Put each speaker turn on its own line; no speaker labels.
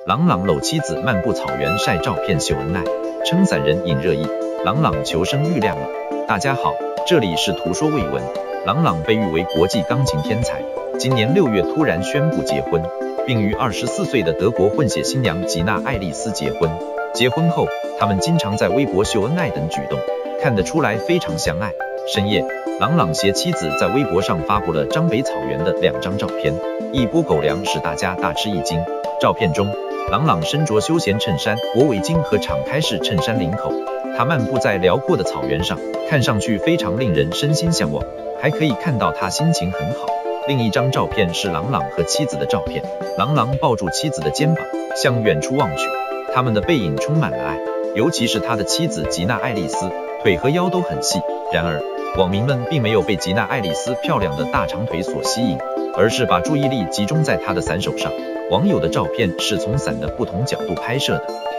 朗朗搂妻子漫步草原晒照片秀恩爱，称散人引热议，朗朗求生欲亮了。大家好，这里是图说未文。朗朗被誉为国际钢琴天才，今年6月突然宣布结婚，并与24岁的德国混血新娘吉娜·爱丽丝结婚。结婚后，他们经常在微博秀恩爱等举动，看得出来非常相爱。深夜，朗朗携妻子在微博上发布了张北草原的2张照片，一波狗粮使大家大吃一惊。照片中，朗朗身着休闲衬衫、裹围巾和敞开式衬衫领口，他漫步在辽阔的草原上，看上去非常令人身心向往，还可以看到他心情很好。另一张照片是朗朗和妻子的照片，朗朗抱住妻子的肩膀，向远处望去，他们的背影充满了爱，尤其是他的妻子吉娜·爱丽丝，腿和腰都很细。然而，网民们并没有被吉娜·爱丽丝漂亮的大长腿所吸引，而是把注意力集中在她的伞手上。网友的照片是从伞的不同角度拍摄的，